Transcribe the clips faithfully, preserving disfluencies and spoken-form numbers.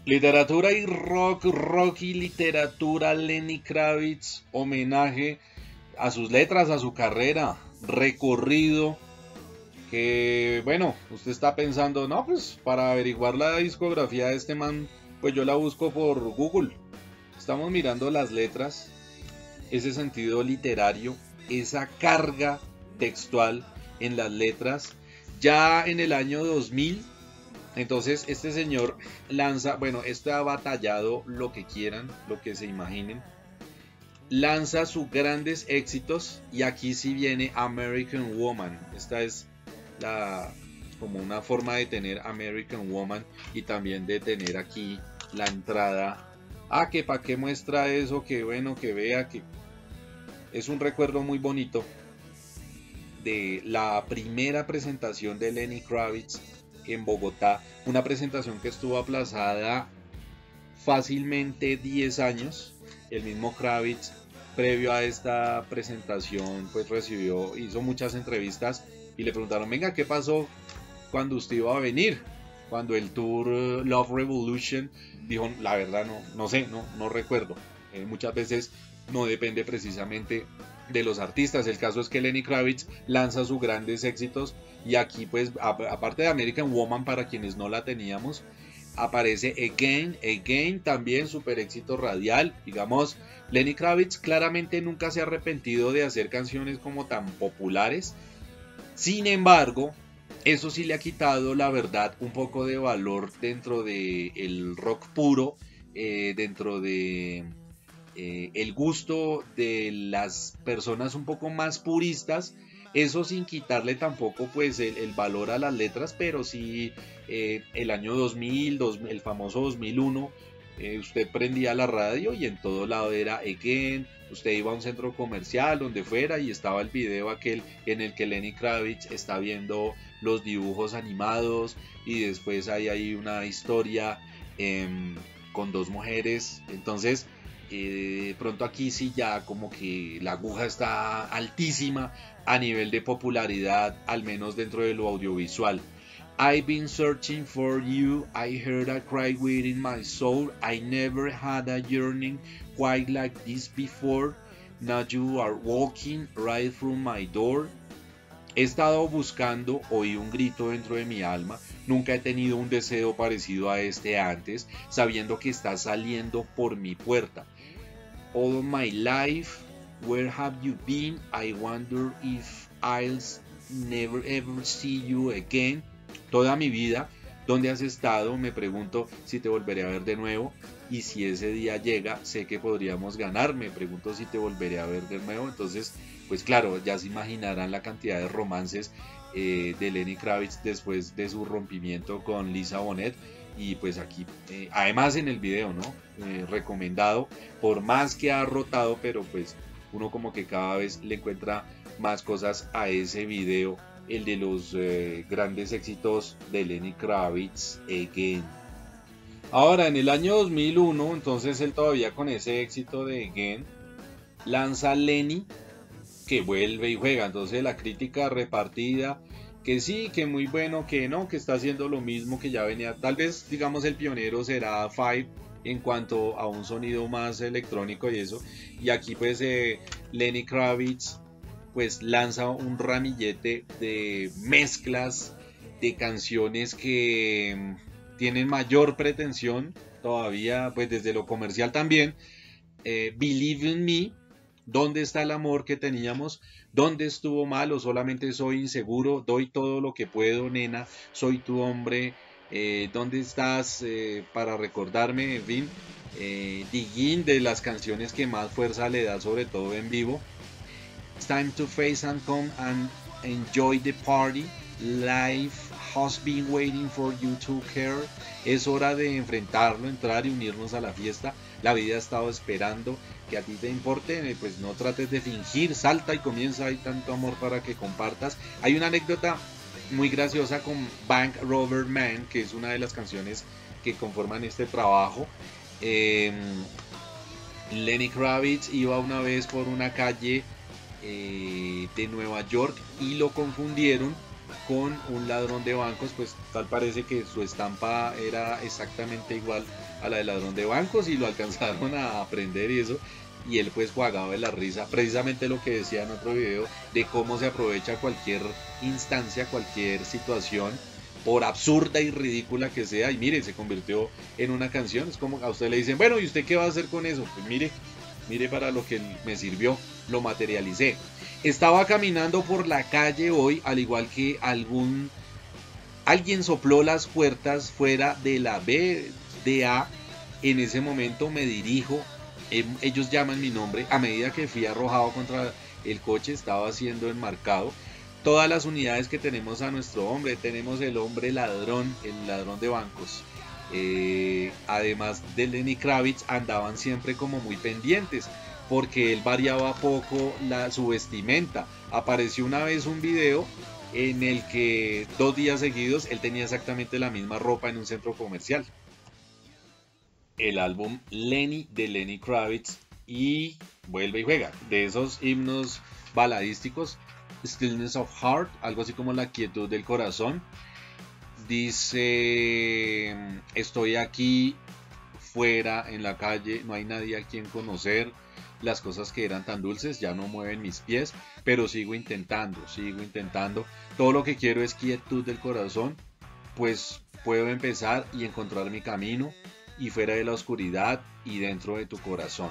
Literatura y rock, rock y literatura, Lenny Kravitz, homenaje a sus letras, a su carrera, recorrido, que bueno, usted está pensando, no, pues para averiguar la discografía de este man, pues yo la busco por Google. Estamos mirando las letras, ese sentido literario, esa carga textual en las letras. Ya en el año dos mil, entonces este señor lanza, bueno, esto ha batallado lo que quieran, lo que se imaginen, lanza sus grandes éxitos y aquí sí viene American Woman. Esta es la como una forma de tener American Woman y también de tener aquí la entrada. Ah, que para qué muestra eso, que bueno, que vea que es un recuerdo muy bonito de la primera presentación de Lenny Kravitz en Bogotá, una presentación que estuvo aplazada fácilmente diez años. El mismo Kravitz, previo a esta presentación, pues recibió, hizo muchas entrevistas y le preguntaron, venga, ¿qué pasó cuando usted iba a venir? Cuando el tour uh, Love Revolution, dijo, la verdad no, no sé, no, no recuerdo. Eh, muchas veces no depende precisamente de los artistas. El caso es que Lenny Kravitz lanza sus grandes éxitos y aquí pues a, aparte de American Woman, para quienes no la teníamos, aparece Again, Again también super éxito radial. Digamos, Lenny Kravitz claramente nunca se ha arrepentido de hacer canciones como tan populares. Sin embargo, eso sí le ha quitado, la verdad, un poco de valor dentro del de rock puro, eh, dentro de eh, el gusto de las personas un poco más puristas. Eso sin quitarle tampoco pues el, el valor a las letras, pero sí eh, el año dos mil, dos, el famoso dos mil uno, eh, usted prendía la radio y en todo lado era Again. Usted iba a un centro comercial, donde fuera, y estaba el video aquel en el que Lenny Kravitz está viendo los dibujos animados y después hay ahí una historia eh, con dos mujeres. Entonces eh, pronto aquí sí ya como que la aguja está altísima a nivel de popularidad, al menos dentro de lo audiovisual. I've been searching for you, I heard a cry within my soul, I never had a yearning quite like this before, now you are walking right through my door. He estado buscando, oí un grito dentro de mi alma, nunca he tenido un deseo parecido a este antes, sabiendo que está saliendo por mi puerta. All my life, where have you been? I wonder if I'll never ever see you again. Toda mi vida, ¿dónde has estado? Me pregunto si te volveré a ver de nuevo. Y si ese día llega, sé que podríamos ganar. Me pregunto si te volveré a ver de nuevo. Entonces, pues claro, ya se imaginarán la cantidad de romances eh, de Lenny Kravitz después de su rompimiento con Lisa Bonet. Y pues aquí, eh, además en el video, ¿no? Eh, recomendado, por más que ha rotado, pero pues uno como que cada vez le encuentra más cosas a ese video, el de los eh, grandes éxitos de Lenny Kravitz, Again. Ahora, en el año dos mil uno, entonces él todavía con ese éxito de Again, lanza Lenny, que vuelve y juega. Entonces la crítica repartida, que sí, que muy bueno, que no, que está haciendo lo mismo que ya venía. Tal vez, digamos, el pionero será Five en cuanto a un sonido más electrónico y eso. Y aquí pues eh, Lenny Kravitz pues lanza un ramillete de mezclas de canciones que mm, tienen mayor pretensión todavía, pues desde lo comercial también. eh, Believe in Me, ¿dónde está el amor que teníamos? ¿Dónde estuvo mal o solamente soy inseguro? Doy todo lo que puedo, nena, soy tu hombre. Eh, ¿Dónde estás eh, para recordarme? En fin, eh, Digin, de las canciones que más fuerza le da, sobre todo en vivo. It's time to face and come and enjoy the party. Life has been waiting for you to care. Es hora de enfrentarlo, entrar y unirnos a la fiesta. La vida ha estado esperando que a ti te importe, pues no trates de fingir, salta y comienza, hay tanto amor para que compartas. Hay una anécdota muy graciosa con Bank Robber Man, que es una de las canciones que conforman este trabajo. Eh, Lenny Kravitz iba una vez por una calle eh, de Nueva York y lo confundieron con un ladrón de bancos, pues tal parece que su estampa era exactamente igual a la del ladrón de bancos y lo alcanzaron a aprender y eso, y él pues jugaba de la risa, precisamente lo que decía en otro video, de cómo se aprovecha cualquier instancia, cualquier situación, por absurda y ridícula que sea, y mire, se convirtió en una canción. Es como a usted le dicen, bueno, ¿y usted qué va a hacer con eso? Pues mire, mire para lo que me sirvió, lo materialicé. Estaba caminando por la calle hoy, al igual que algún alguien sopló las puertas fuera de la B D A. En ese momento me dirijo, eh, ellos llaman mi nombre, a medida que fui arrojado contra el coche, estaba siendo enmarcado. Todas las unidades que tenemos a nuestro hombre, tenemos el hombre ladrón, el ladrón de bancos. Eh, además de Lenny Kravitz, andaban siempre como muy pendientes, porque él variaba poco la, su vestimenta. Apareció una vez un video en el que dos días seguidos él tenía exactamente la misma ropa en un centro comercial. El álbum Lenny de Lenny Kravitz, y vuelve y juega de esos himnos baladísticos. Stillness of Heart, algo así como la quietud del corazón. Dice, estoy aquí fuera en la calle, no hay nadie a quien conocer, las cosas que eran tan dulces ya no mueven mis pies, pero sigo intentando, sigo intentando, todo lo que quiero es quietud del corazón, pues puedo empezar y encontrar mi camino, y fuera de la oscuridad y dentro de tu corazón.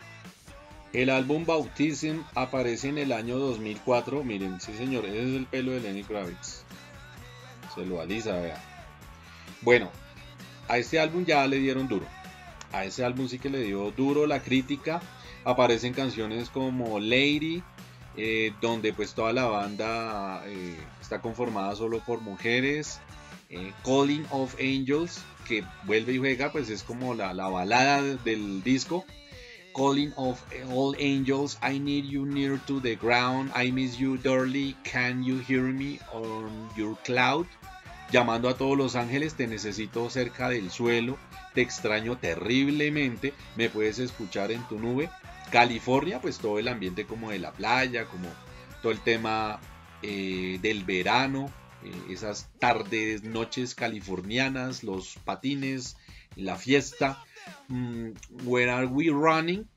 El álbum Bautism aparece en el año dos mil cuatro. Miren, sí señor, ese es el pelo de Lenny Kravitz. Se lo alisa, vea. Bueno, a este álbum ya le dieron duro. A ese álbum sí que le dio duro la crítica. Aparecen canciones como Lady, eh, donde pues toda la banda eh, está conformada solo por mujeres. Eh, Calling of Angels, que vuelve y juega, pues es como la, la balada del disco. Calling of all angels, I need you near to the ground, I miss you dearly, can you hear me on your cloud? Llamando a todos los ángeles, te necesito cerca del suelo, te extraño terriblemente, me puedes escuchar en tu nube. California, pues todo el ambiente como de la playa, como todo el tema eh, del verano, eh, esas tardes, noches californianas, los patines, la fiesta. Where Are We Running,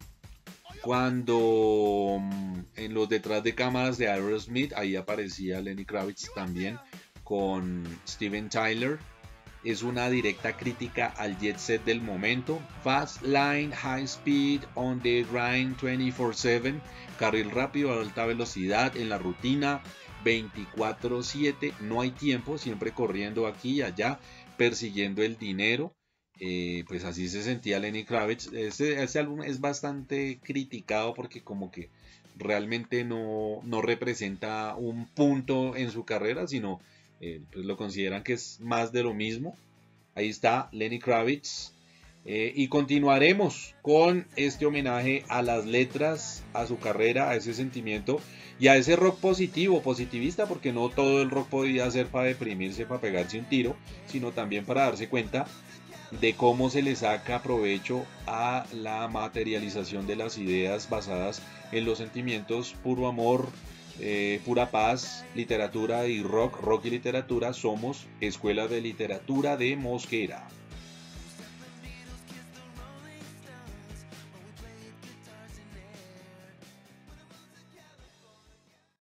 cuando um, en los detrás de cámaras de Aerosmith, ahí aparecía Lenny Kravitz también con Steven Tyler. Es una directa crítica al jet set del momento. Fast line, high speed, on the grind veinticuatro siete, carril rápido a alta velocidad en la rutina veinticuatro siete, no hay tiempo, siempre corriendo aquí y allá, persiguiendo el dinero. Eh, pues así se sentía Lenny Kravitz. Este, este álbum es bastante criticado porque como que realmente no, no representa un punto en su carrera, sino eh, pues lo consideran que es más de lo mismo. Ahí está Lenny Kravitz. Eh, y continuaremos con este homenaje a las letras, a su carrera, a ese sentimiento y a ese rock positivo, positivista, porque no todo el rock podía ser para deprimirse, para pegarse un tiro, sino también para darse cuenta de cómo se le saca provecho a la materialización de las ideas basadas en los sentimientos, puro amor, eh, pura paz, literatura y rock, rock y literatura. Somos Escuela de Literatura de Mosquera.